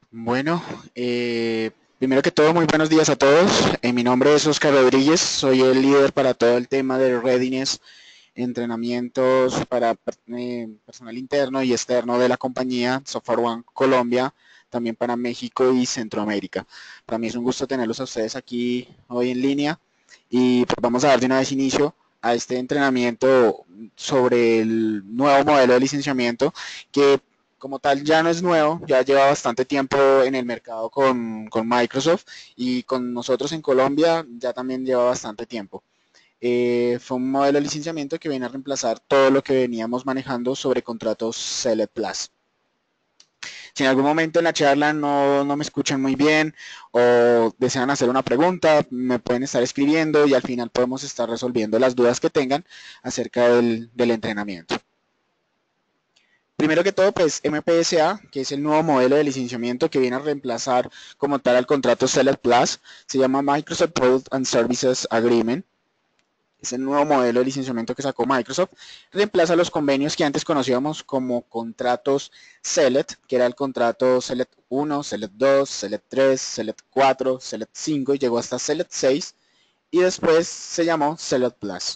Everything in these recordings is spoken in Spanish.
Bueno, primero que todo, muy buenos días a todos. Mi nombre es Oscar Rodríguez, soy el líder para todo el tema de readiness, entrenamientos para personal interno y externo de la compañía Software One Colombia, también para México y Centroamérica. Para mí es un gusto tenerlos a ustedes aquí hoy en línea y pues vamos a dar de una vez inicio a este entrenamiento sobre el nuevo modelo de licenciamiento que como tal ya no es nuevo, ya lleva bastante tiempo en el mercado con Microsoft y con nosotros en Colombia ya también lleva bastante tiempo. Fue un modelo de licenciamiento que viene a reemplazar todo lo que veníamos manejando sobre contratos Select Plus. Si en algún momento en la charla no me escuchan muy bien o desean hacer una pregunta, me pueden estar escribiendo y al final podemos estar resolviendo las dudas que tengan acerca del entrenamiento. Primero que todo, pues MPSA, que es el nuevo modelo de licenciamiento que viene a reemplazar como tal al contrato Select Plus, se llama Microsoft Product and Services Agreement. Es el nuevo modelo de licenciamiento que sacó Microsoft. Reemplaza los convenios que antes conocíamos como contratos Select, que era el contrato Select 1, Select 2, Select 3, Select 4, Select 5 y llegó hasta Select 6 y después se llamó Select Plus.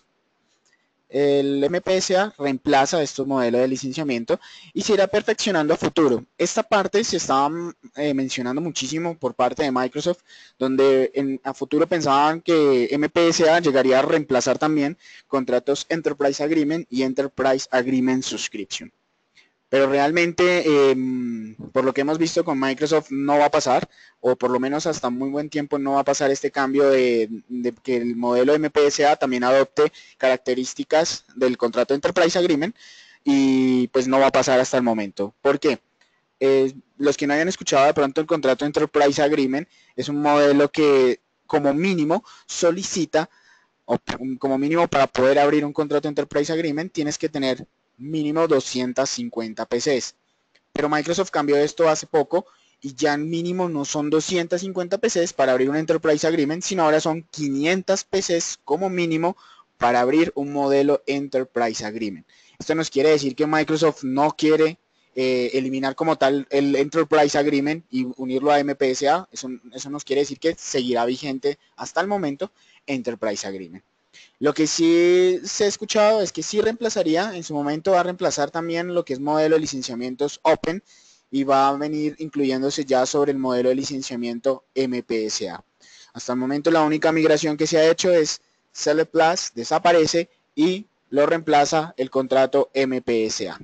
El MPSA reemplaza estos modelos de licenciamiento y se irá perfeccionando a futuro. Esta parte se estaba mencionando muchísimo por parte de Microsoft, donde a futuro pensaban que MPSA llegaría a reemplazar también contratos Enterprise Agreement y Enterprise Agreement Subscription. Pero realmente, por lo que hemos visto con Microsoft, no va a pasar, o por lo menos hasta muy buen tiempo no va a pasar este cambio de que el modelo MPSA también adopte características del contrato Enterprise Agreement, y pues no va a pasar hasta el momento. ¿Por qué? Los que no hayan escuchado de pronto el contrato Enterprise Agreement es un modelo que como mínimo solicita o como mínimo para poder abrir un contrato Enterprise Agreement tienes que tener mínimo 250 PCs. Pero Microsoft cambió esto hace poco y ya mínimo no son 250 PCs para abrir un Enterprise Agreement, sino ahora son 500 PCs como mínimo para abrir un modelo Enterprise Agreement. Esto nos quiere decir que Microsoft no quiere eliminar como tal el Enterprise Agreement y unirlo a MPSA. Eso nos quiere decir que seguirá vigente hasta el momento Enterprise Agreement. Lo que sí se ha escuchado es que sí reemplazaría, en su momento va a reemplazar también lo que es modelo de licenciamientos Open y va a venir incluyéndose ya sobre el modelo de licenciamiento MPSA. Hasta el momento la única migración que se ha hecho es Select Plus desaparece y lo reemplaza el contrato MPSA.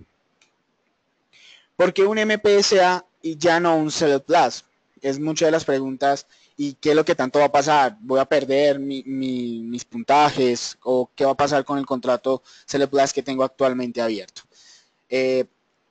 ¿Por qué un MPSA y ya no un Select Plus? Es muchas de las preguntas. ¿Y qué es lo que tanto va a pasar? ¿Voy a perder mis puntajes? ¿O qué va a pasar con el contrato Select Plus que tengo actualmente abierto? Eh,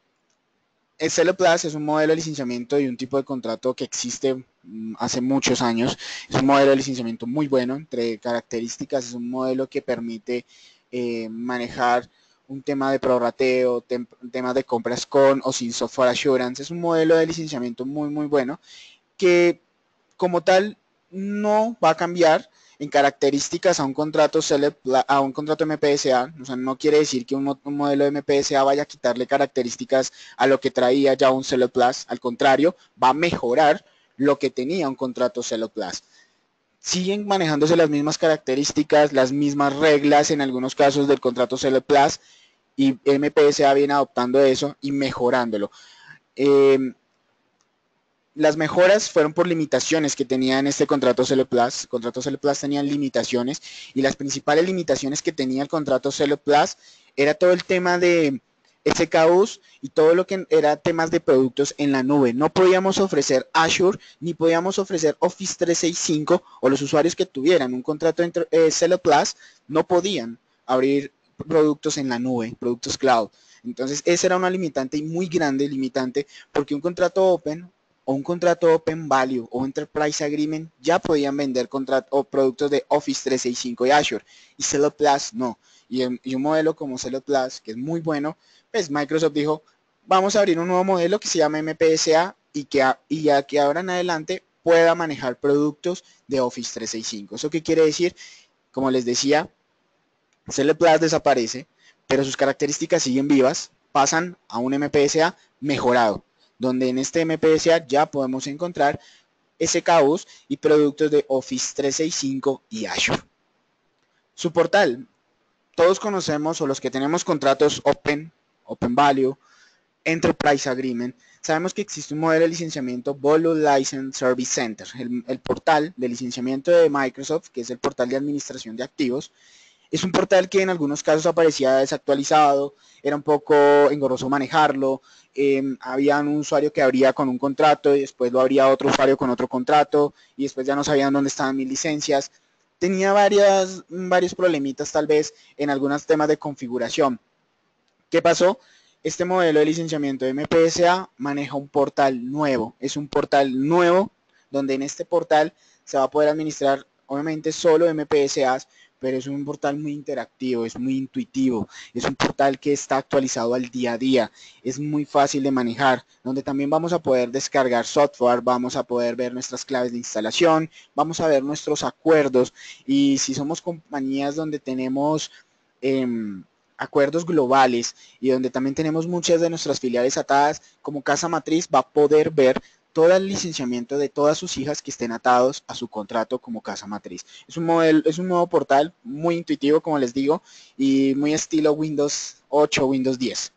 el Select Plus es un modelo de licenciamiento y un tipo de contrato que existe hace muchos años. Es un modelo de licenciamiento muy bueno. Entre características, es un modelo que permite manejar un tema de prorrateo, temas de compras con o sin software assurance. Es un modelo de licenciamiento muy bueno que como tal no va a cambiar en características a un contrato a un contrato MPSA. O sea, no quiere decir que un modelo de MPSA vaya a quitarle características a lo que traía ya un Select Plus. Al contrario, va a mejorar lo que tenía un contrato Select Plus. Siguen manejándose las mismas características, las mismas reglas en algunos casos del contrato Select Plus y MPSA viene adoptando eso y mejorándolo. Eh, las mejoras fueron por limitaciones que tenía en este contrato Select Plus. El contrato Select Plus tenía limitaciones y las principales limitaciones que tenía el contrato Select Plus era todo el tema de SKUs y todo lo que era temas de productos en la nube. No podíamos ofrecer Azure ni podíamos ofrecer Office 365 o los usuarios que tuvieran un contrato Select Plus no podían abrir productos en la nube, productos cloud. Entonces, esa era una limitante muy grande, limitante, porque un contrato open o un contrato Open Value o Enterprise Agreement ya podían vender o productos de Office 365 y Azure y Select Plus no. Y un modelo como Select Plus, que es muy bueno, pues Microsoft dijo, vamos a abrir un nuevo modelo que se llama MPSA y ya que ahora en adelante pueda manejar productos de Office 365. ¿Eso qué quiere decir? Como les decía, Select Plus desaparece, pero sus características siguen vivas, pasan a un MPSA mejorado. donde en este MPSA ya podemos encontrar SKUs y productos de Office 365 y Azure. Su portal, todos conocemos, o los que tenemos contratos Open Value, Enterprise Agreement, sabemos que existe un modelo de licenciamiento Volume License Service Center, el portal de licenciamiento de Microsoft, que es el portal de administración de activos. Es un portal que en algunos casos aparecía desactualizado, era un poco engorroso manejarlo, había un usuario que abría con un contrato y después lo abría otro usuario con otro contrato y después ya no sabían dónde estaban mis licencias. Tenía varios problemitas tal vez en algunos temas de configuración. ¿Qué pasó? Este modelo de licenciamiento de MPSA maneja un portal nuevo. Es un portal nuevo donde en este portal se va a poder administrar obviamente solo MPSAs, pero es un portal muy interactivo, es muy intuitivo, es un portal que está actualizado al día a día, es muy fácil de manejar, donde también vamos a poder descargar software, vamos a poder ver nuestras claves de instalación, vamos a ver nuestros acuerdos y si somos compañías donde tenemos acuerdos globales y donde también tenemos muchas de nuestras filiales atadas, como casa matriz va a poder ver todo el licenciamiento de todas sus hijas que estén atados a su contrato como casa matriz. Es un nuevo portal muy intuitivo, como les digo, y muy estilo Windows 8, Windows 10.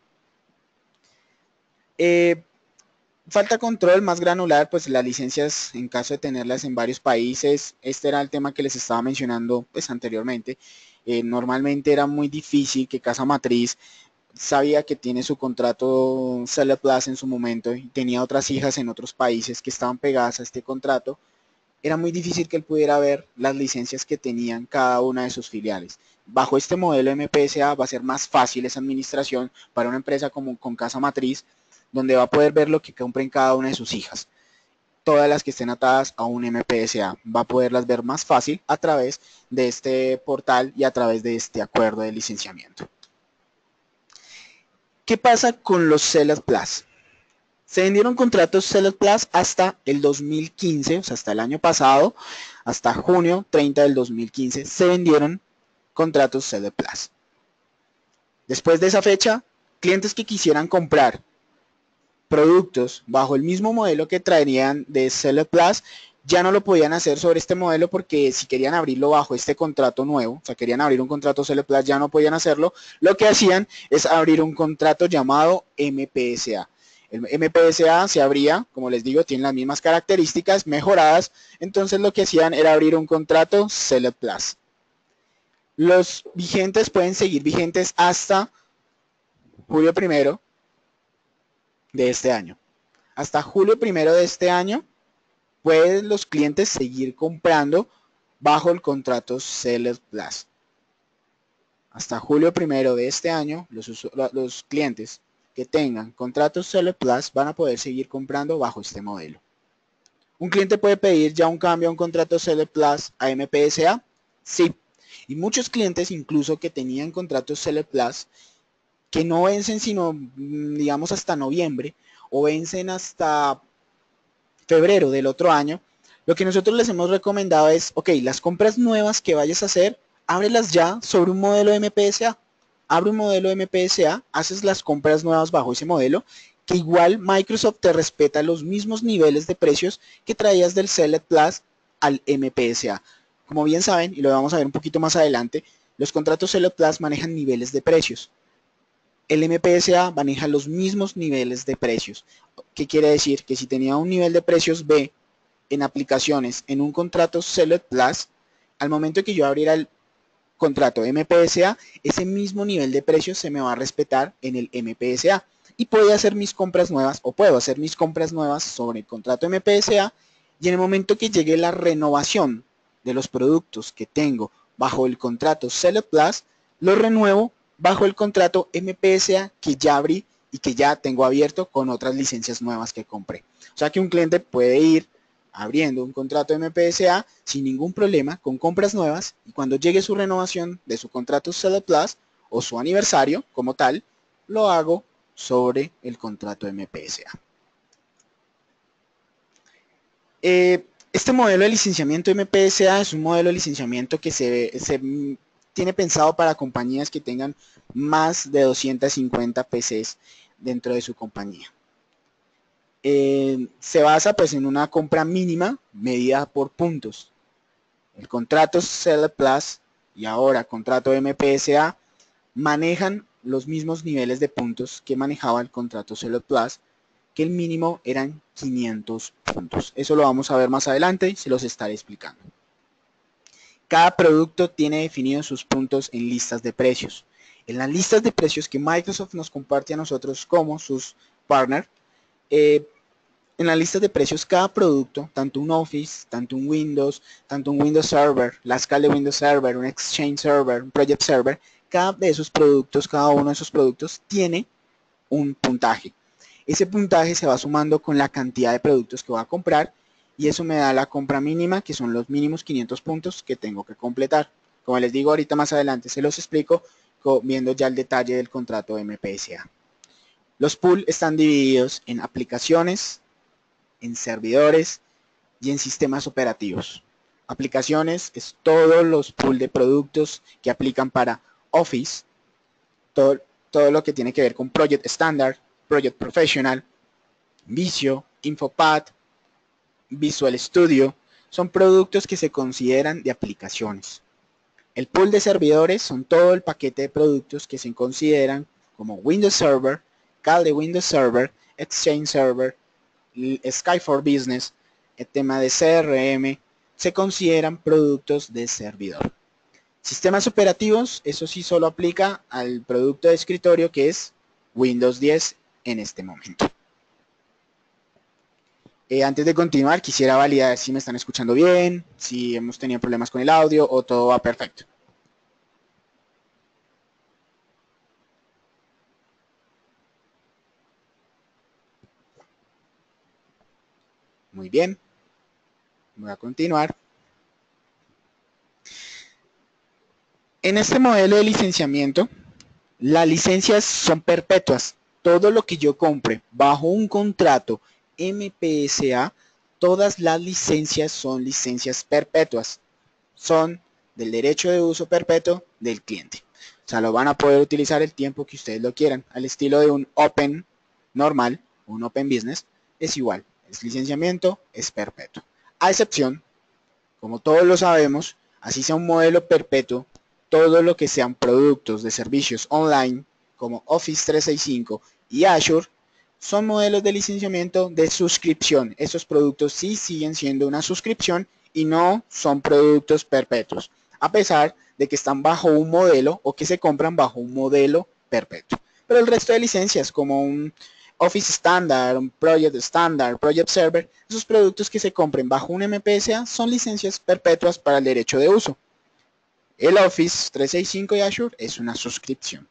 Falta control más granular, pues las licencias en caso de tenerlas en varios países, este era el tema que les estaba mencionando pues anteriormente. Normalmente era muy difícil que casa matriz sabía que tiene su contrato Celeb Plus en su momento y tenía otras hijas en otros países que estaban pegadas a este contrato, era muy difícil que él pudiera ver las licencias que tenían cada una de sus filiales. Bajo este modelo MPSA va a ser más fácil esa administración para una empresa como con casa matriz, donde va a poder ver lo que compren cada una de sus hijas. Todas las que estén atadas a un MPSA va a poderlas ver más fácil a través de este portal y a través de este acuerdo de licenciamiento. ¿Qué pasa con los Celeb Plus? Se vendieron contratos Celeb Plus hasta el 2015, o sea, hasta el año pasado, hasta junio 30 del 2015, se vendieron contratos Celeb Plus. Después de esa fecha, clientes que quisieran comprar productos bajo el mismo modelo que traerían de Celeb Plus, ya no lo podían hacer sobre este modelo porque si querían abrirlo bajo este contrato nuevo, o sea, querían abrir un contrato Celeb Plus, ya no podían hacerlo. Lo que hacían es abrir un contrato llamado MPSA. El MPSA se abría, como les digo, tiene las mismas características mejoradas, entonces lo que hacían era abrir un contrato Celeb Plus. Los vigentes pueden seguir vigentes hasta julio 1 de este año. Hasta julio 1 de este año pueden los clientes seguir comprando bajo el contrato Celeb Plus. Hasta julio 1 de este año, los clientes que tengan contratos Celeb Plus van a poder seguir comprando bajo este modelo. ¿Un cliente puede pedir ya un cambio a un contrato Celeb Plus a MPSA? Sí. Y muchos clientes incluso que tenían contratos Celeb Plus que no vencen sino, digamos, hasta noviembre o vencen hasta febrero del otro año, lo que nosotros les hemos recomendado es, ok, las compras nuevas que vayas a hacer, ábrelas ya sobre un modelo de MPSA. Abre un modelo de MPSA, haces las compras nuevas bajo ese modelo, que igual Microsoft te respeta los mismos niveles de precios que traías del Select Plus al MPSA. Como bien saben, y lo vamos a ver un poquito más adelante, los contratos Select Plus manejan niveles de precios. El MPSA maneja los mismos niveles de precios. ¿Qué quiere decir? Que si tenía un nivel de precios B en aplicaciones en un contrato Select Plus, al momento que yo abriera el contrato MPSA, ese mismo nivel de precios se me va a respetar en el MPSA y puedo hacer mis compras nuevas sobre el contrato MPSA y en el momento que llegue la renovación de los productos que tengo bajo el contrato Select Plus, lo renuevo bajo el contrato MPSA que ya abrí y que ya tengo abierto con otras licencias nuevas que compré. O sea que un cliente puede ir abriendo un contrato MPSA sin ningún problema con compras nuevas y cuando llegue su renovación de su contrato Select Plus o su aniversario como tal, lo hago sobre el contrato MPSA. Este modelo de licenciamiento MPSA es un modelo de licenciamiento que se tiene pensado para compañías que tengan más de 250 PCs dentro de su compañía. se basa pues en una compra mínima medida por puntos. El contrato Seller Plus y ahora contrato MPSA manejan los mismos niveles de puntos que manejaba el contrato Seller Plus, que el mínimo eran 500 puntos. Eso lo vamos a ver más adelante y se los estaré explicando. Cada producto tiene definidos sus puntos en listas de precios. En las listas de precios que Microsoft nos comparte a nosotros como sus partners, en las listas de precios cada producto, tanto un Office, tanto un Windows Server, la escala de Windows Server, un Exchange Server, un Project Server, cada uno de esos productos tiene un puntaje. Ese puntaje se va sumando con la cantidad de productos que voy a comprar y eso me da la compra mínima, que son los mínimos 500 puntos que tengo que completar. Como les digo, ahorita más adelante se los explico viendo ya el detalle del contrato de MPSA. Los pools están divididos en aplicaciones, en servidores y en sistemas operativos. Aplicaciones es todos los pools de productos que aplican para Office, todo lo que tiene que ver con Project Standard, Project Professional, Visio, Infopad, Visual Studio, son productos que se consideran de aplicaciones. El pool de servidores son todo el paquete de productos que se consideran como Windows Server, Cal de Windows Server, Exchange Server, Sky for Business, el tema de CRM, se consideran productos de servidor. Sistemas operativos, eso sí solo aplica al producto de escritorio que es Windows 10 en este momento. Antes de continuar, quisiera validar si me están escuchando bien, si hemos tenido problemas con el audio o todo va perfecto. Muy bien. Voy a continuar. En este modelo de licenciamiento, las licencias son perpetuas. Todo lo que yo compre bajo un contrato MPSA, todas las licencias son licencias perpetuas. Son del derecho de uso perpetuo del cliente. O sea, lo van a poder utilizar el tiempo que ustedes lo quieran. Al estilo de un Open normal, un Open Business, es igual. Es licenciamiento, es perpetuo. A excepción, como todos lo sabemos, así sea un modelo perpetuo, todo lo que sean productos de servicios online, como Office 365 y Azure, son modelos de licenciamiento de suscripción. Esos productos sí siguen siendo una suscripción y no son productos perpetuos, a pesar de que están bajo un modelo o que se compran bajo un modelo perpetuo. Pero el resto de licencias, como un Office Standard, un Project Standard, Project Server, esos productos que se compren bajo un MPSA son licencias perpetuas para el derecho de uso. El Office 365 y Azure es una suscripción.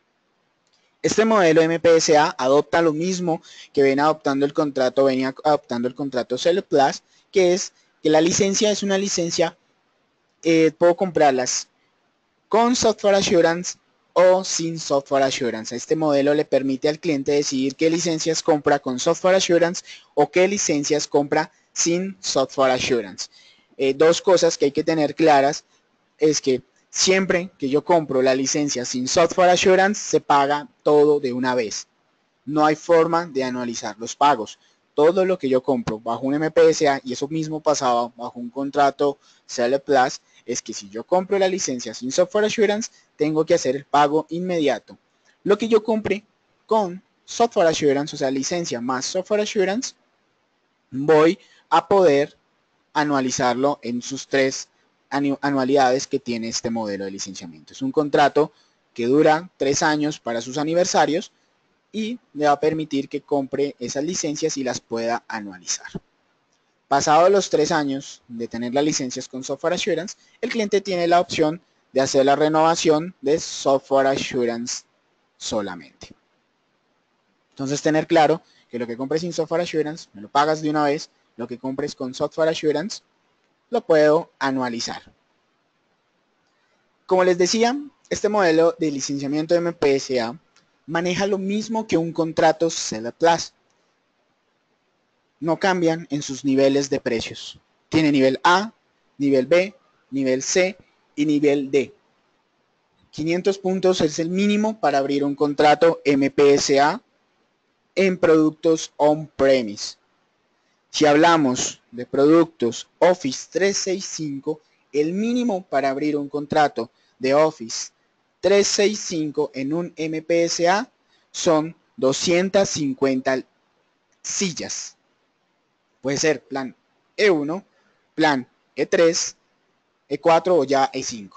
Este modelo MPSA adopta lo mismo que venía adoptando el contrato Seller Plus, que es que la licencia es una licencia, puedo comprarlas con Software Assurance o sin Software Assurance. Este modelo le permite al cliente decidir qué licencias compra con Software Assurance o qué licencias compra sin Software Assurance. Dos cosas que hay que tener claras es que siempre que yo compro la licencia sin Software Assurance, se paga todo de una vez. No hay forma de anualizar los pagos. Todo lo que yo compro bajo un MPSA, y eso mismo pasaba bajo un contrato Seller Plus, es que si yo compro la licencia sin Software Assurance, tengo que hacer el pago inmediato. Lo que yo compre con Software Assurance, o sea, licencia más Software Assurance, voy a poder anualizarlo en sus 3 anualidades que tiene este modelo de licenciamiento. Es un contrato que dura 3 años para sus aniversarios y le va a permitir que compre esas licencias y las pueda anualizar. Pasados los 3 años de tener las licencias con Software Assurance, el cliente tiene la opción de hacer la renovación de Software Assurance solamente. Entonces, tener claro que lo que compres sin Software Assurance, me lo pagas de una vez. Lo que compres con Software Assurance, lo puedo anualizar. Como les decía, este modelo de licenciamiento de MPSA maneja lo mismo que un contrato Seller Plus. No cambian en sus niveles de precios. Tiene nivel A, nivel B, nivel C y nivel D. 500 puntos es el mínimo para abrir un contrato MPSA en productos on-premise. Si hablamos de productos Office 365, el mínimo para abrir un contrato de Office 365 en un MPSA son 250 sillas. Puede ser plan E1, plan E3, E4 o ya E5.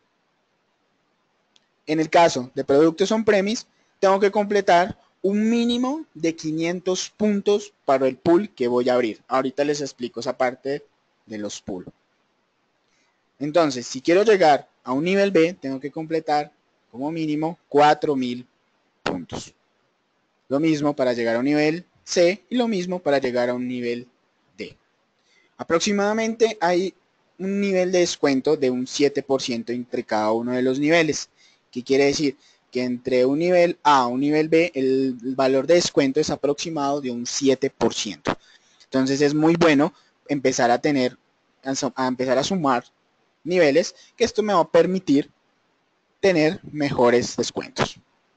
En el caso de productos on-premise, tengo que completar un mínimo de 500 puntos para el pool que voy a abrir. Ahorita les explico esa parte de los pools. Entonces, si quiero llegar a un nivel B, tengo que completar como mínimo 4000 puntos. Lo mismo para llegar a un nivel C y lo mismo para llegar a un nivel D. Aproximadamente hay un nivel de descuento de un 7% entre cada uno de los niveles. ¿Qué quiere decir? Que entre un nivel A y un nivel B el valor de descuento es aproximado de un 7%. Entonces es muy bueno empezar a empezar a sumar niveles, que esto me va a permitir tener mejores descuentos.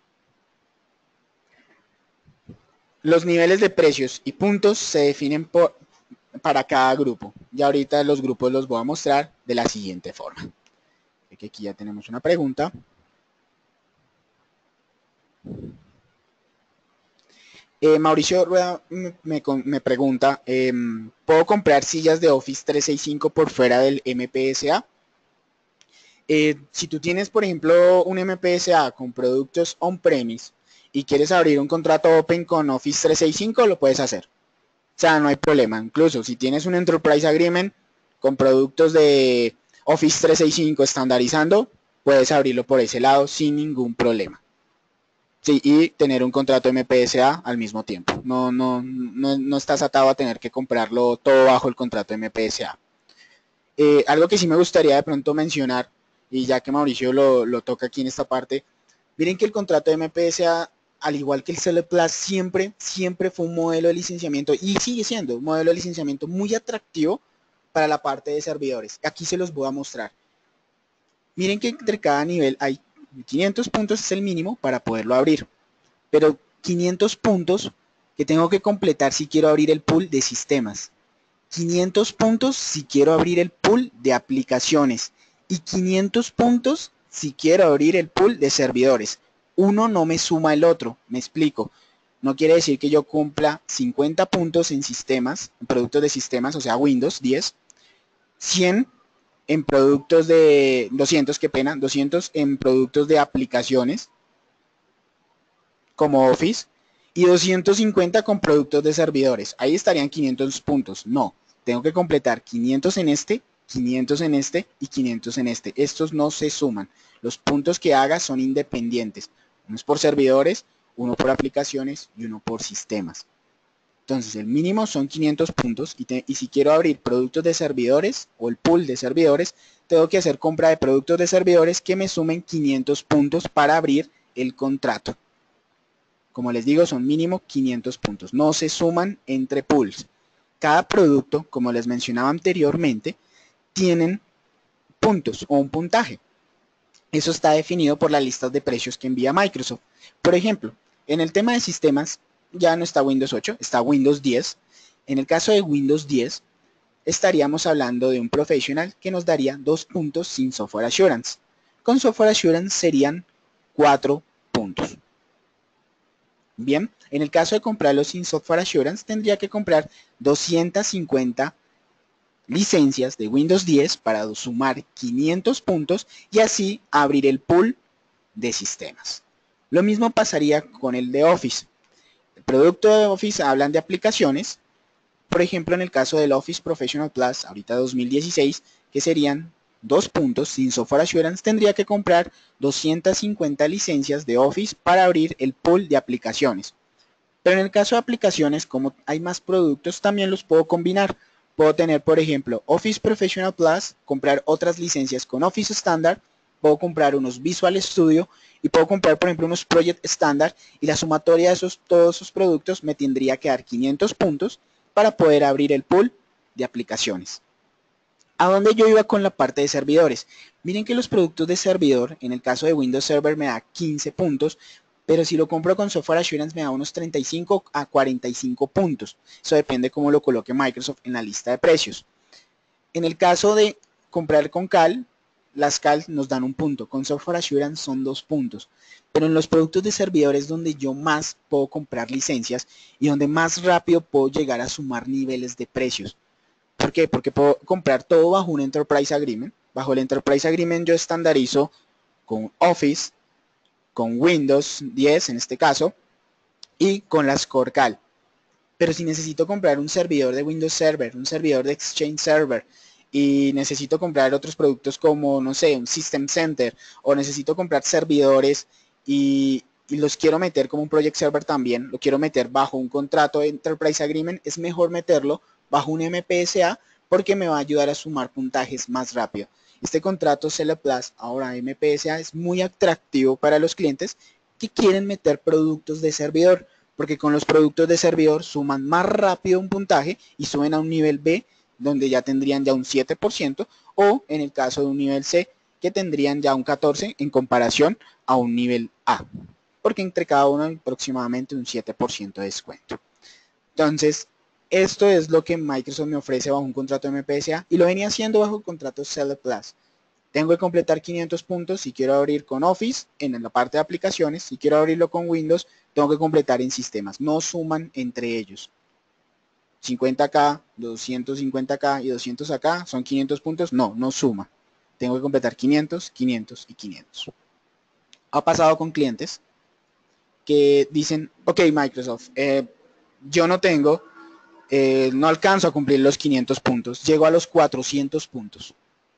Los niveles de precios y puntos se definen para cada grupo. Y ahorita los grupos los voy a mostrar de la siguiente forma. Aquí ya tenemos una pregunta. Mauricio Rueda me pregunta, ¿puedo comprar sillas de Office 365 por fuera del MPSA? Si tú tienes, por ejemplo, un MPSA con productos on-premise y quieres abrir un contrato open con Office 365, lo puedes hacer. O sea, no hay problema. Incluso si tienes un Enterprise Agreement con productos de Office 365 estandarizando, puedes abrirlo por ese lado sin ningún problema. Sí, y tener un contrato MPSA al mismo tiempo. No estás atado a tener que comprarlo todo bajo el contrato MPSA. Algo que sí me gustaría de pronto mencionar, y ya que Mauricio lo toca aquí en esta parte, miren que el contrato de MPSA, al igual que el Select Plus, siempre fue un modelo de licenciamiento, y sigue siendo un modelo de licenciamiento muy atractivo para la parte de servidores. Aquí se los voy a mostrar. Miren que entre cada nivel hay 500 puntos es el mínimo para poderlo abrir, pero 500 puntos que tengo que completar si quiero abrir el pool de sistemas, 500 puntos si quiero abrir el pool de aplicaciones y 500 puntos si quiero abrir el pool de servidores. Uno no me suma el otro, me explico. No quiere decir que yo cumpla 50 puntos en sistemas, en productos de sistemas, o sea, Windows 10, 100 en productos de 200, qué pena, 200 en productos de aplicaciones como Office y 250 con productos de servidores. Ahí estarían 500 puntos. No, tengo que completar 500 en este, 500 en este y 500 en este. Estos no se suman. Los puntos que haga son independientes. Uno es por servidores, uno por aplicaciones y uno por sistemas. Entonces el mínimo son 500 puntos y si quiero abrir productos de servidores o el pool de servidores, tengo que hacer compra de productos de servidores que me sumen 500 puntos para abrir el contrato. Como les digo, son mínimo 500 puntos. No se suman entre pools. Cada producto, como les mencionaba anteriormente, tienen puntos o un puntaje. Eso está definido por las listas de precios que envía Microsoft. Por ejemplo, en el tema de sistemas, ya no está Windows 8, está Windows 10. En el caso de Windows 10, estaríamos hablando de un Professional que nos daría 2 puntos sin Software Assurance. Con Software Assurance serían 4 puntos. Bien, en el caso de comprarlo sin Software Assurance, tendría que comprar 250 licencias de Windows 10 para sumar 500 puntos y así abrir el pool de sistemas. Lo mismo pasaría con el de Office. El producto de Office hablan de aplicaciones. Por ejemplo, en el caso del Office Professional Plus, ahorita 2016, que serían 2 puntos sin Software Assurance, tendría que comprar 250 licencias de Office para abrir el pool de aplicaciones. Pero en el caso de aplicaciones, como hay más productos, también los puedo combinar. Puedo tener, por ejemplo, Office Professional Plus, comprar otras licencias con Office Standard, puedo comprar unos Visual Studio y puedo comprar, por ejemplo, unos Project Standard y la sumatoria de todos esos productos me tendría que dar 500 puntos para poder abrir el pool de aplicaciones. ¿A dónde yo iba con la parte de servidores? Miren que los productos de servidor, en el caso de Windows Server me da 15 puntos, pero si lo compro con Software Assurance me da unos 35 a 45 puntos. Eso depende cómo lo coloque Microsoft en la lista de precios. En el caso de comprar con CAL, las CAL nos dan un punto, con Software Assurance son 2 puntos. Pero en los productos de servidores donde yo más puedo comprar licencias y donde más rápido puedo llegar a sumar niveles de precios. ¿Por qué? Porque puedo comprar todo bajo un Enterprise Agreement. Bajo el Enterprise Agreement yo estandarizo con Office, con Windows 10 en este caso, y con las Core CAL. Pero si necesito comprar un servidor de Windows Server, un servidor de Exchange Server, y necesito comprar otros productos como, no sé, un System Center, o necesito comprar servidores y los quiero meter como un Project Server también, lo quiero meter bajo un contrato de Enterprise Agreement, es mejor meterlo bajo un MPSA porque me va a ayudar a sumar puntajes más rápido. Este contrato Seller Plus, ahora MPSA, es muy atractivo para los clientes que quieren meter productos de servidor, porque con los productos de servidor suman más rápido un puntaje y suben a un nivel B, donde ya tendrían ya un 7%, o en el caso de un nivel C, que tendrían ya un 14% en comparación a un nivel A, porque entre cada uno hay aproximadamente un 7% de descuento. Entonces, esto es lo que Microsoft me ofrece bajo un contrato de MPSA y lo venía haciendo bajo el contrato Seller Plus. Tengo que completar 500 puntos si quiero abrir con Office en la parte de aplicaciones. Si quiero abrirlo con Windows, tengo que completar en sistemas. No suman entre ellos. 50K, 250K y 200 acá son 500 puntos. No, no suma. Tengo que completar 500, 500 y 500. Ha pasado con clientes que dicen, ok Microsoft, yo no tengo, no alcanzo a cumplir los 500 puntos. Llego a los 400 puntos.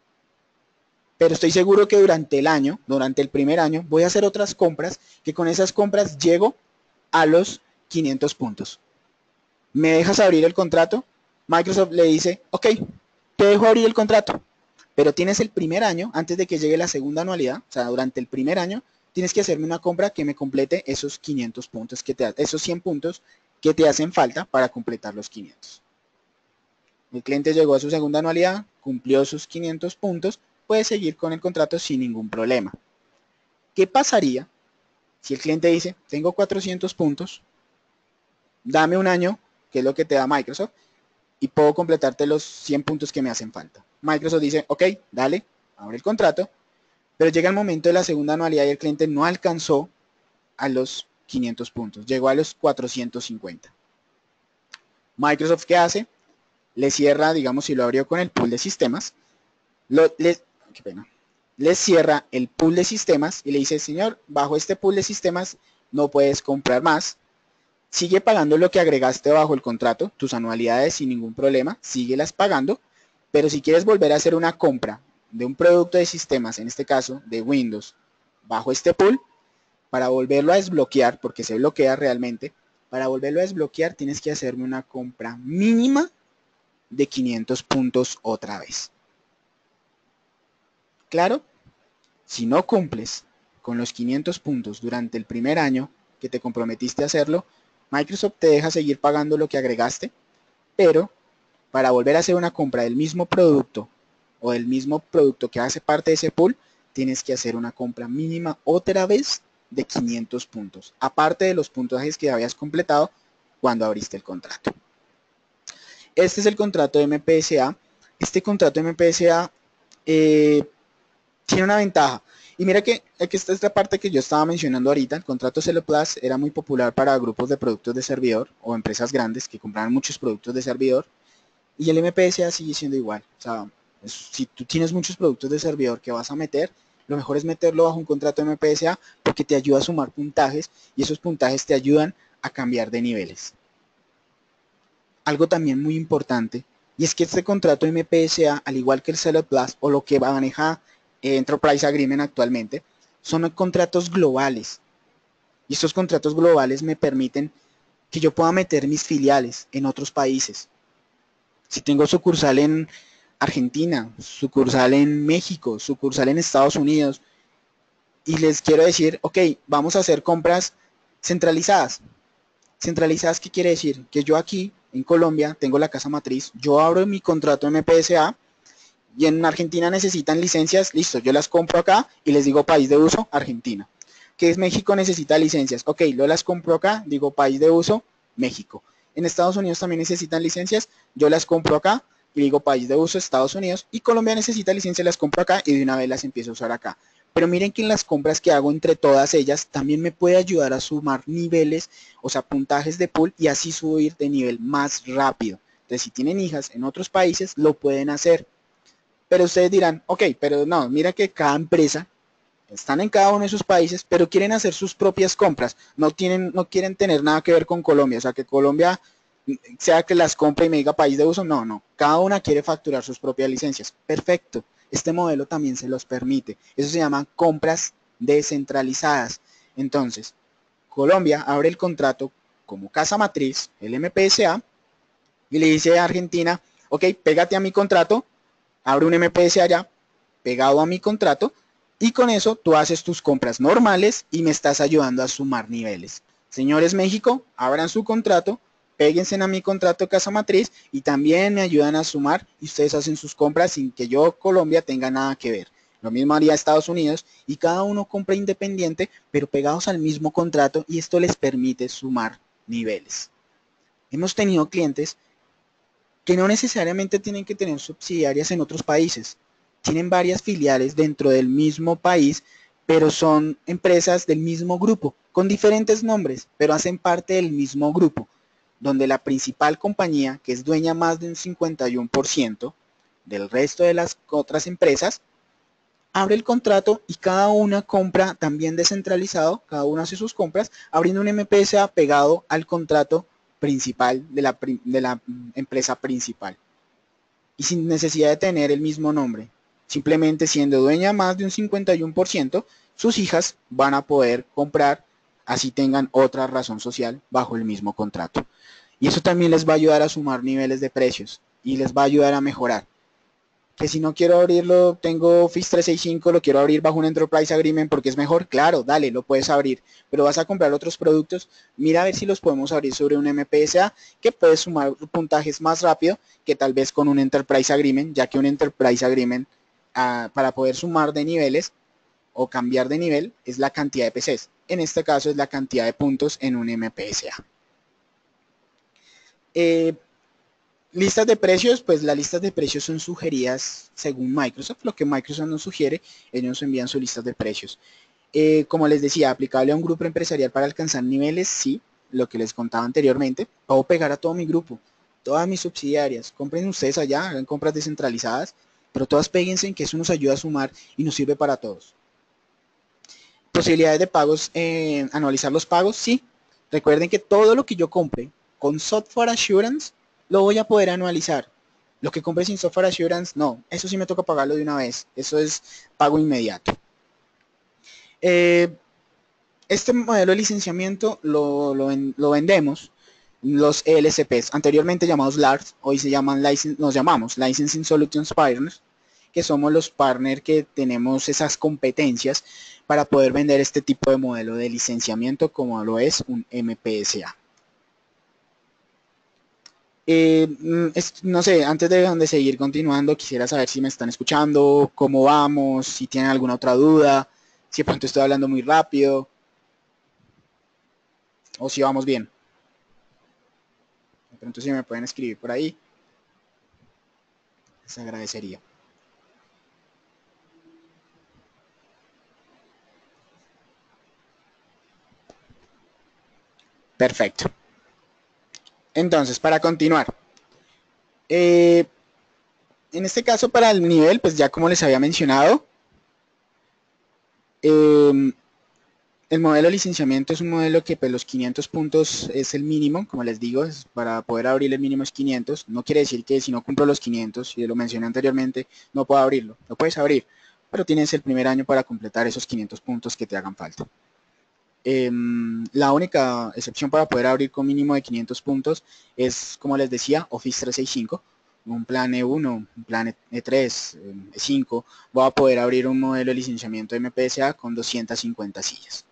Pero estoy seguro que durante el año, durante el primer año, voy a hacer otras compras que con esas compras llego a los 500 puntos. ¿Me dejas abrir el contrato? Microsoft le dice, ok, te dejo abrir el contrato, pero tienes el primer año, antes de que llegue la segunda anualidad, o sea, durante el primer año, tienes que hacerme una compra que me complete esos 500 puntos, esos 100 puntos que te hacen falta para completar los 500. El cliente llegó a su segunda anualidad, cumplió sus 500 puntos, puede seguir con el contrato sin ningún problema. ¿Qué pasaría si el cliente dice, tengo 400 puntos, dame un año, que es lo que te da Microsoft, y puedo completarte los 100 puntos que me hacen falta? Microsoft dice, ok, dale, abre el contrato, pero llega el momento de la segunda anualidad y el cliente no alcanzó a los 500 puntos, llegó a los 450. Microsoft, ¿qué hace? Le cierra, digamos, si lo abrió con el pool de sistemas, qué pena, le cierra el pool de sistemas y le dice, señor, bajo este pool de sistemas no puedes comprar más, sigue pagando lo que agregaste bajo el contrato, tus anualidades sin ningún problema, síguelas pagando, pero si quieres volver a hacer una compra de un producto de sistemas, en este caso de Windows, bajo este pool, para volverlo a desbloquear, porque se bloquea realmente, para volverlo a desbloquear tienes que hacerme una compra mínima de 500 puntos otra vez. Claro, si no cumples con los 500 puntos durante el primer año que te comprometiste a hacerlo, Microsoft te deja seguir pagando lo que agregaste, pero para volver a hacer una compra del mismo producto o del mismo producto que hace parte de ese pool, tienes que hacer una compra mínima otra vez de 500 puntos, aparte de los puntajes que habías completado cuando abriste el contrato. Este es el contrato de MPSA. Este contrato de MPSA tiene una ventaja. Y mira que aquí está esta parte que yo estaba mencionando ahorita. El contrato Seller Plus era muy popular para grupos de productos de servidor o empresas grandes que compraban muchos productos de servidor. Y el MPSA sigue siendo igual. O sea, si tú tienes muchos productos de servidor que vas a meter, lo mejor es meterlo bajo un contrato de MPSA porque te ayuda a sumar puntajes y esos puntajes te ayudan a cambiar de niveles. Algo también muy importante, y es que este contrato MPSA, al igual que el Seller Plus o lo que maneja Enterprise Agreement actualmente, son contratos globales. Y estos contratos globales me permiten que yo pueda meter mis filiales en otros países. Si tengo sucursal en Argentina, sucursal en México, sucursal en Estados Unidos, y les quiero decir, ok, vamos a hacer compras centralizadas. ¿Centralizadas qué quiere decir? Que yo aquí en Colombia tengo la casa matriz, yo abro mi contrato MPSA y en Argentina necesitan licencias, listo, yo las compro acá y les digo país de uso, Argentina. ¿Qué es México necesita licencias? Ok, yo las compro acá, digo país de uso, México. En Estados Unidos también necesitan licencias, yo las compro acá y digo país de uso, Estados Unidos. Y Colombia necesita licencias, las compro acá y de una vez las empiezo a usar acá. Pero miren que en las compras que hago entre todas ellas también me puede ayudar a sumar niveles, o sea, puntajes de pool y así subir de nivel más rápido. Entonces, si tienen hijas en otros países, lo pueden hacer. Pero ustedes dirán, ok, pero no, mira que cada empresa están en cada uno de sus países, pero quieren hacer sus propias compras, no quieren tener nada que ver con Colombia, o sea que Colombia sea que las compre y me diga país de uso, no, cada una quiere facturar sus propias licencias, perfecto, este modelo también se los permite, eso se llama compras descentralizadas. Entonces, Colombia abre el contrato como casa matriz, el MPSA, y le dice a Argentina, ok, pégate a mi contrato, abre un MPS allá, pegado a mi contrato, y con eso tú haces tus compras normales y me estás ayudando a sumar niveles. Señores México, abran su contrato, péguense a mi contrato casa matriz y también me ayudan a sumar y ustedes hacen sus compras sin que yo, Colombia, tenga nada que ver. Lo mismo haría Estados Unidos y cada uno compra independiente, pero pegados al mismo contrato y esto les permite sumar niveles. Hemos tenido clientes que no necesariamente tienen que tener subsidiarias en otros países. Tienen varias filiales dentro del mismo país, pero son empresas del mismo grupo, con diferentes nombres, pero hacen parte del mismo grupo, donde la principal compañía, que es dueña más de un 51% del resto de las otras empresas, abre el contrato y cada una compra también descentralizado, cada una hace sus compras, abriendo un MPSA pegado al contrato principal de la empresa principal y sin necesidad de tener el mismo nombre. Simplemente siendo dueña más de un 51%, sus hijas van a poder comprar así tengan otra razón social bajo el mismo contrato. Y eso también les va a ayudar a sumar niveles de precios y les va a ayudar a mejorar. Que si no quiero abrirlo, tengo Office 365, lo quiero abrir bajo un Enterprise Agreement porque es mejor, claro, dale, lo puedes abrir, pero vas a comprar otros productos, mira a ver si los podemos abrir sobre un MPSA que puedes sumar puntajes más rápido que tal vez con un Enterprise Agreement, ya que un Enterprise Agreement para poder sumar de niveles o cambiar de nivel es la cantidad de PCs, en este caso es la cantidad de puntos en un MPSA. Listas de precios, pues las listas de precios son sugeridas según Microsoft, lo que Microsoft nos sugiere, ellos nos envían sus listas de precios. Como les decía, aplicable a un grupo empresarial para alcanzar niveles, sí, lo que les contaba anteriormente, puedo pegar a todo mi grupo, todas mis subsidiarias, compren ustedes allá, hagan compras descentralizadas, pero todas péguense en que eso nos ayuda a sumar y nos sirve para todos. Posibilidades de pagos, anualizar los pagos, sí. Recuerden que todo lo que yo compre con Software Assurance lo voy a poder anualizar. Lo que compre sin Software Assurance, no. Eso sí me toca pagarlo de una vez. Eso es pago inmediato. Este modelo de licenciamiento lo vendemos los LSPs, anteriormente llamados LARS, hoy nos llamamos Licensing Solutions Partners, que somos los partners que tenemos esas competencias para poder vender este tipo de modelo de licenciamiento como lo es un MPSA. No sé, antes de seguir continuando, quisiera saber si me están escuchando, cómo vamos, si tienen alguna otra duda, si de pronto estoy hablando muy rápido o si vamos bien. De pronto si me pueden escribir por ahí, les agradecería. Perfecto. Entonces, para continuar, en este caso para el nivel, pues ya como les había mencionado, el modelo de licenciamiento es un modelo que pues los 500 puntos es el mínimo, como les digo, para poder abrir el mínimo es 500. No quiere decir que si no cumplo los 500, y lo mencioné anteriormente, no puedo abrirlo. Lo puedes abrir, pero tienes el primer año para completar esos 500 puntos que te hagan falta. La única excepción para poder abrir con mínimo de 500 puntos es, como les decía, Office 365, un plan E1, un plan E3, E5, voy a poder abrir un modelo de licenciamiento de MPSA con 250 sillas.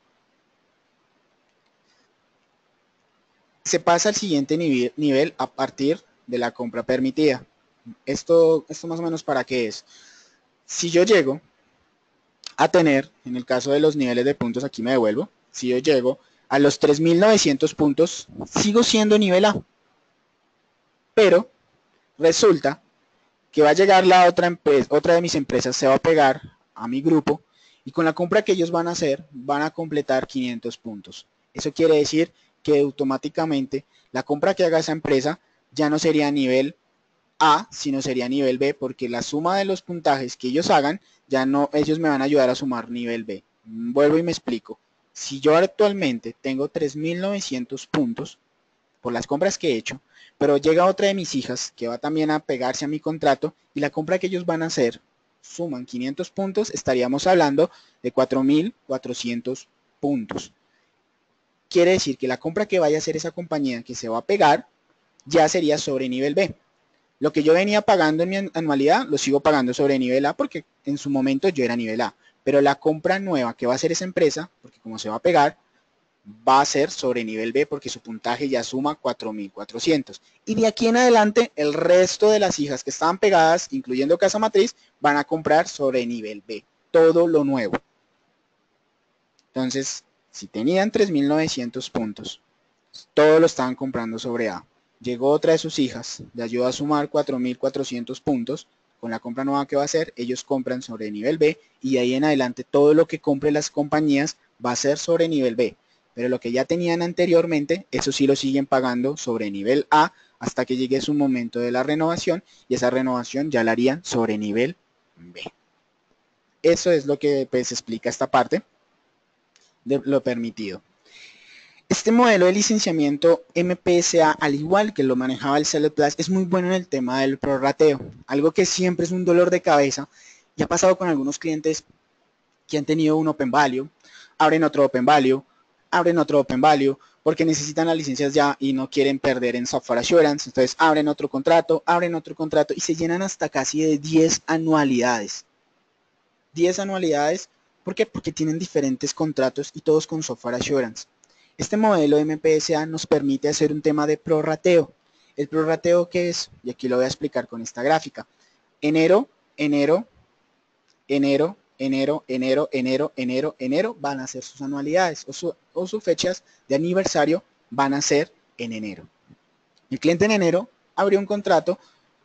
Se pasa al siguiente nivel a partir de la compra permitida. Esto más o menos para qué es. Si yo llego a tener, en el caso de los niveles de puntos, aquí me devuelvo, si yo llego a los 3.900 puntos, sigo siendo nivel A. Pero resulta que va a llegar la otra empresa, otra de mis empresas se va a pegar a mi grupo y con la compra que ellos van a hacer van a completar 500 puntos. Eso quiere decir que automáticamente la compra que haga esa empresa ya no sería nivel A, sino sería nivel B, porque la suma de los puntajes que ellos hagan, ya no, ellos me van a ayudar a sumar nivel B. Vuelvo y me explico. Si yo actualmente tengo 3.900 puntos por las compras que he hecho, pero llega otra de mis hijas que va también a pegarse a mi contrato y la compra que ellos van a hacer suman 500 puntos, estaríamos hablando de 4.400 puntos. Quiere decir que la compra que vaya a hacer esa compañía que se va a pegar ya sería sobre nivel B. Lo que yo venía pagando en mi anualidad lo sigo pagando sobre nivel A porque en su momento yo era nivel A. Pero la compra nueva que va a hacer esa empresa, porque como se va a pegar, va a ser sobre nivel B porque su puntaje ya suma 4.400. Y de aquí en adelante, el resto de las hijas que estaban pegadas, incluyendo Casa Matriz, van a comprar sobre nivel B. Todo lo nuevo. Entonces, si tenían 3.900 puntos, todos lo estaban comprando sobre A. Llegó otra de sus hijas, le ayudó a sumar 4.400 puntos. Con la compra nueva que va a hacer, ellos compran sobre nivel B y de ahí en adelante todo lo que compre las compañías va a ser sobre nivel B. Pero lo que ya tenían anteriormente, eso sí lo siguen pagando sobre nivel A hasta que llegue su momento de la renovación y esa renovación ya la harían sobre nivel B. Eso es lo que pues explica esta parte de lo permitido. Este modelo de licenciamiento MPSA, al igual que lo manejaba el Select Plus, es muy bueno en el tema del prorrateo, algo que siempre es un dolor de cabeza y ha pasado con algunos clientes que han tenido un Open Value, abren otro Open Value, abren otro Open Value, porque necesitan las licencias ya y no quieren perder en Software Assurance, entonces abren otro contrato y se llenan hasta casi de 10 anualidades. 10 anualidades, ¿por qué? Porque tienen diferentes contratos y todos con Software Assurance. Este modelo de MPSA nos permite hacer un tema de prorrateo. ¿El prorrateo qué es? Y aquí lo voy a explicar con esta gráfica. Enero, enero, enero, enero, enero, enero, enero, enero van a ser sus anualidades o sus fechas de aniversario van a ser en enero. El cliente en enero abrió un contrato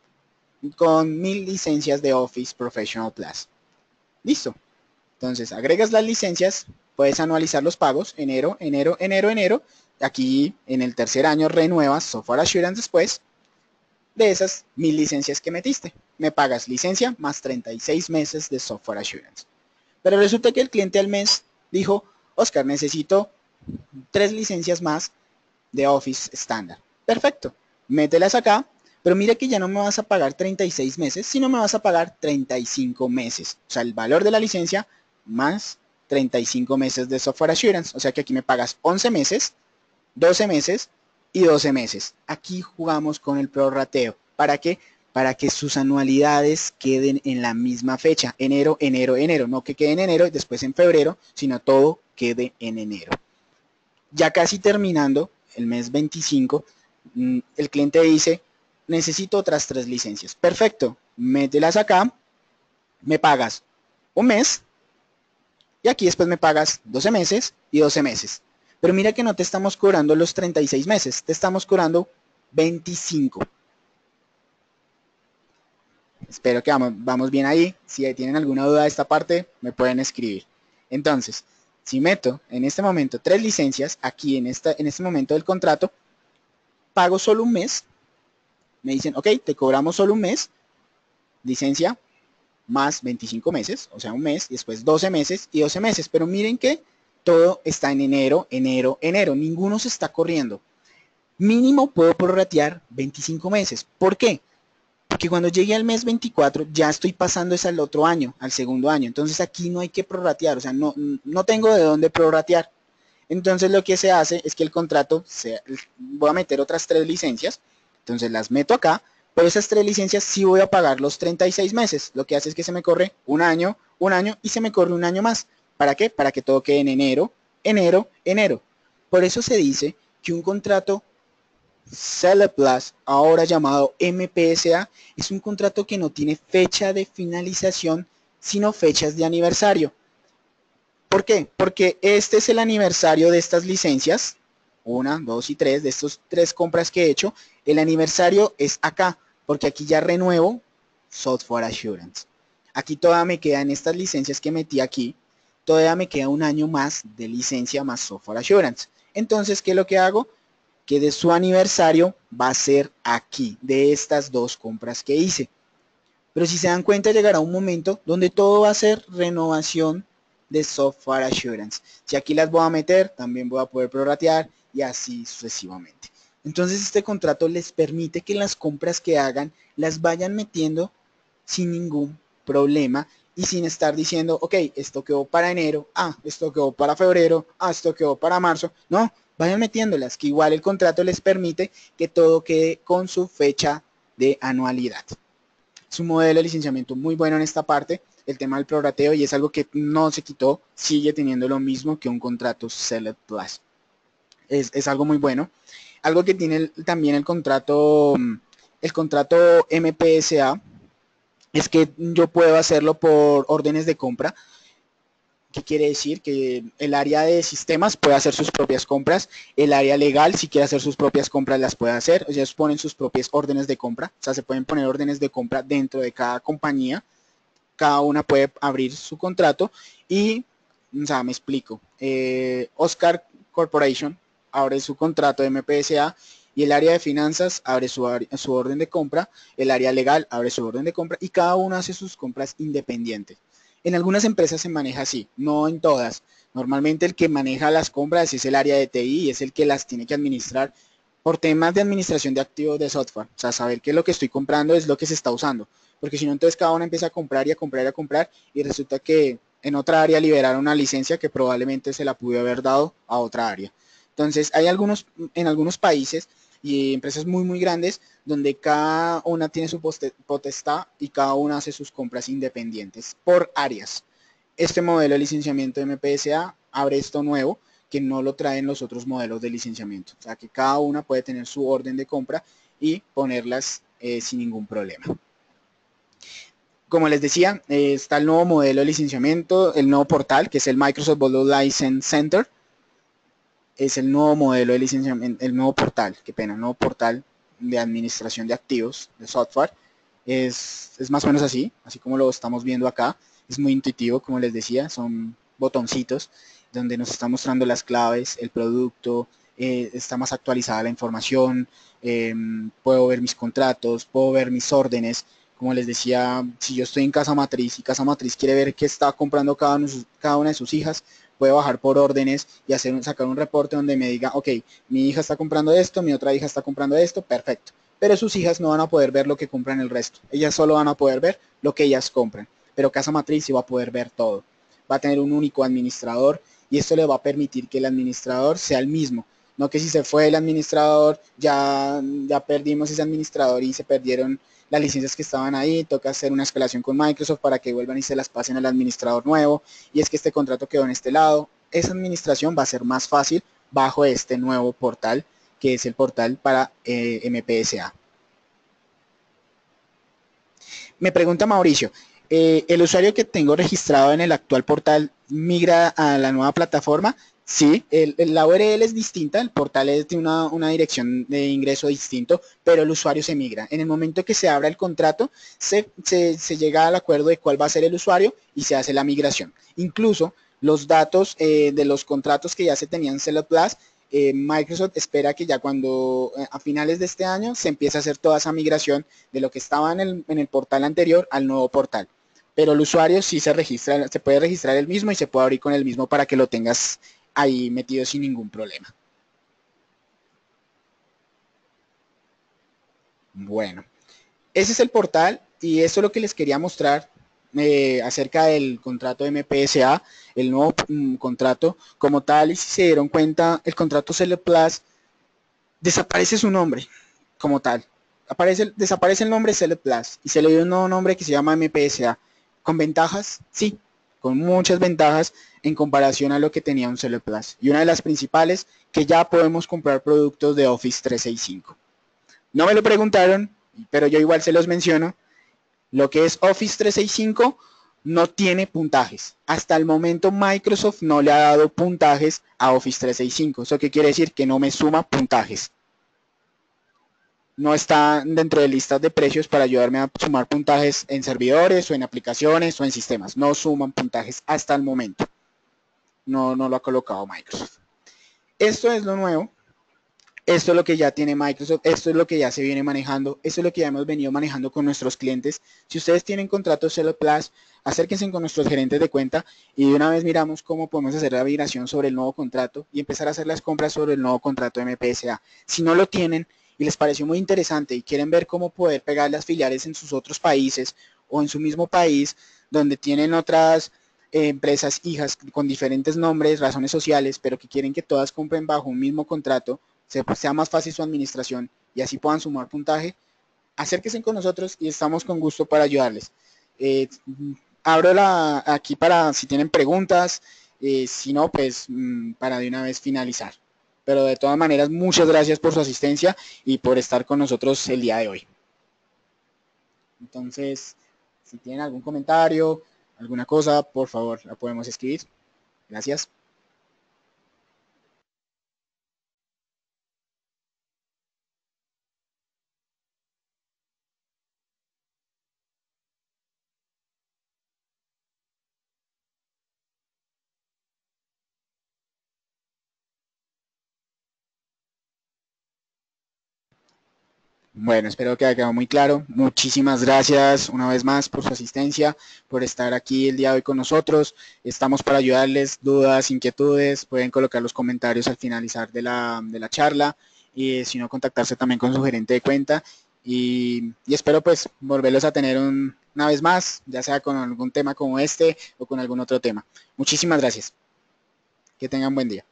con 1.000 licencias de Office Professional Plus. Listo. Entonces, agregas las licencias, puedes anualizar los pagos, enero, enero, enero, enero. Aquí en el tercer año renuevas Software Assurance después de esas 1.000 licencias que metiste. Me pagas licencia más 36 meses de Software Assurance. Pero resulta que el cliente al mes dijo, Oscar, necesito 3 licencias más de Office estándar. Perfecto, mételas acá, pero mira que ya no me vas a pagar 36 meses, sino me vas a pagar 35 meses. O sea, el valor de la licencia más 35 meses de Software Assurance. O sea que aquí me pagas 11 meses, 12 meses y 12 meses. Aquí jugamos con el prorrateo. ¿Para qué? Para que sus anualidades queden en la misma fecha. Enero, enero, enero. No que quede en enero y después en febrero, sino todo quede en enero. Ya casi terminando el mes 25, el cliente dice, necesito otras 3 licencias. Perfecto, mételas acá, me pagas un mes y aquí después me pagas 12 meses y 12 meses. Pero mira que no te estamos cobrando los 36 meses, te estamos cobrando 25. Espero que vamos bien ahí. Si tienen alguna duda de esta parte, me pueden escribir. Entonces, si meto en este momento 3 licencias, aquí en este momento del contrato, pago solo un mes. Me dicen, ok, te cobramos solo un mes, licencia más 25 meses, o sea, un mes, y después 12 meses y 12 meses. Pero miren que todo está en enero, enero, enero. Ninguno se está corriendo. Mínimo puedo prorratear 25 meses. ¿Por qué? Porque cuando llegue al mes 24 ya estoy pasando es al otro año, al segundo año. Entonces aquí no hay que prorratear, o sea, no tengo de dónde prorratear. Entonces lo que se hace es que el contrato, voy a meter otras 3 licencias, entonces las meto acá, pero esas 3 licencias sí voy a pagar los 36 meses. Lo que hace es que se me corre un año y se me corre un año más. ¿Para qué? Para que todo quede en enero, enero, enero. Por eso se dice que un contrato Select Plus, ahora llamado MPSA, es un contrato que no tiene fecha de finalización, sino fechas de aniversario. ¿Por qué? Porque este es el aniversario de estas licencias, 1, 2 y 3, de estos 3 compras que he hecho. El aniversario es acá, porque aquí ya renuevo Software Assurance. Aquí todavía me quedan estas licencias que metí aquí, todavía me queda un año más de licencia más Software Assurance. Entonces, ¿qué es lo que hago? Que de su aniversario va a ser aquí, de estas 2 compras que hice. Pero si se dan cuenta, llegará un momento donde todo va a ser renovación de Software Assurance. Si aquí las voy a meter, también voy a poder prorratear y así sucesivamente. Entonces este contrato les permite que las compras que hagan las vayan metiendo sin ningún problema y sin estar diciendo, ok, esto quedó para enero, esto quedó para febrero, esto quedó para marzo. No, vayan metiéndolas, que igual el contrato les permite que todo quede con su fecha de anualidad. Es un modelo de licenciamiento muy bueno en esta parte, el tema del prorrateo, y es algo que no se quitó, sigue teniendo lo mismo que un contrato Select Plus. Es algo muy bueno. Algo que tiene también el contrato MPSA es que yo puedo hacerlo por órdenes de compra. ¿Qué quiere decir? Que el área de sistemas puede hacer sus propias compras, el área legal, si quiere hacer sus propias compras, las puede hacer. Ellos ponen sus propias órdenes de compra, o sea, se pueden poner órdenes de compra dentro de cada compañía. Cada una puede abrir su contrato y, o sea, me explico. Oscar Corporation abre su contrato de MPSA y el área de finanzas abre su orden de compra, el área legal abre su orden de compra y cada uno hace sus compras independientes. En algunas empresas se maneja así, no en todas. Normalmente el que maneja las compras es el área de TI y es el que las tiene que administrar por temas de administración de activos de software. O sea, saber que lo que estoy comprando es lo que se está usando. Porque si no, entonces cada uno empieza a comprar y a comprar y a comprar y resulta que en otra área liberaron una licencia que probablemente se la pudo haber dado a otra área. Entonces, hay en algunos países y empresas muy grandes donde cada una tiene su potestad y cada una hace sus compras independientes por áreas. Este modelo de licenciamiento de MPSA abre esto nuevo que no lo traen los otros modelos de licenciamiento. O sea, que cada una puede tener su orden de compra y ponerlas sin ningún problema. Como les decía, está el nuevo modelo de licenciamiento, el nuevo portal, que es el Microsoft Bundle License Center. Es el nuevo modelo de licenciamiento, el nuevo portal, qué pena, el nuevo portal de administración de activos, de software. Es más o menos así como lo estamos viendo acá. Es muy intuitivo, como les decía, son botoncitos donde nos está mostrando las claves, el producto, está más actualizada la información, puedo ver mis contratos, puedo ver mis órdenes. Como les decía, si yo estoy en casa matriz y casa matriz quiere ver qué está comprando cada una de sus hijas, puede bajar por órdenes y sacar un reporte donde me diga, ok, mi hija está comprando esto, mi otra hija está comprando esto, perfecto. Pero sus hijas no van a poder ver lo que compran el resto. Ellas solo van a poder ver lo que ellas compran. Pero casa matriz sí va a poder ver todo. Va a tener un único administrador y esto le va a permitir que el administrador sea el mismo. No que si se fue el administrador, ya perdimos ese administrador y se perdieron las licencias que estaban ahí, toca hacer una escalación con Microsoft para que vuelvan y se las pasen al administrador nuevo, y es que este contrato quedó en este lado. Esa administración va a ser más fácil bajo este nuevo portal, que es el portal para MPSA. Me pregunta Mauricio, ¿el usuario que tengo registrado en el actual portal migra a la nueva plataforma? Sí, la URL es distinta, el portal tiene una dirección de ingreso distinto, pero el usuario se migra. En el momento que se abra el contrato, se llega al acuerdo de cuál va a ser el usuario y se hace la migración. Incluso los datos de los contratos que ya se tenían en Select Plus, Microsoft espera que ya cuando a finales de este año se empiece a hacer toda esa migración de lo que estaba en el portal anterior al nuevo portal. Pero el usuario sí se registra, se puede registrar el mismo y se puede abrir con el mismo para que lo tengas ahí metido sin ningún problema. Bueno, ese es el portal y eso es lo que les quería mostrar acerca del contrato de MPSA, el nuevo contrato como tal. Y si se dieron cuenta, el contrato Select Plus desaparece su nombre como tal. Desaparece el nombre Select Plus y se le dio un nuevo nombre que se llama MPSA. ¿Con ventajas? Sí, con muchas ventajas en comparación a lo que tenía un Select Plus. Y una de las principales, que ya podemos comprar productos de Office 365. No me lo preguntaron, pero yo igual se los menciono. Lo que es Office 365 no tiene puntajes. Hasta el momento Microsoft no le ha dado puntajes a Office 365. ¿Eso qué quiere decir? Que no me suma puntajes. No está dentro de listas de precios para ayudarme a sumar puntajes en servidores o en aplicaciones o en sistemas. No suman puntajes hasta el momento. No lo ha colocado Microsoft. Esto es lo nuevo. Esto es lo que ya tiene Microsoft, esto es lo que ya se viene manejando, esto es lo que ya hemos venido manejando con nuestros clientes. Si ustedes tienen contratos Cello Plus, acérquense con nuestros gerentes de cuenta y de una vez miramos cómo podemos hacer la migración sobre el nuevo contrato y empezar a hacer las compras sobre el nuevo contrato MPSA. Si no lo tienen y les pareció muy interesante y quieren ver cómo poder pegar las filiales en sus otros países o en su mismo país donde tienen otras empresas hijas con diferentes nombres, razones sociales, pero que quieren que todas compren bajo un mismo contrato, sea más fácil su administración y así puedan sumar puntaje, acérquense con nosotros y estamos con gusto para ayudarles. Eh, Abro aquí para si tienen preguntas, si no, pues para de una vez finalizar. Pero de todas maneras, muchas gracias por su asistencia y por estar con nosotros el día de hoy. Entonces, si tienen algún comentario, alguna cosa, por favor, la podemos escribir. Gracias. Bueno, espero que haya quedado muy claro. Muchísimas gracias una vez más por su asistencia, por estar aquí el día de hoy con nosotros. Estamos para ayudarles, dudas, inquietudes, pueden colocar los comentarios al finalizar de la charla y si no, contactarse también con su gerente de cuenta y espero pues volverlos a tener una vez más, ya sea con algún tema como este o con algún otro tema. Muchísimas gracias. Que tengan buen día.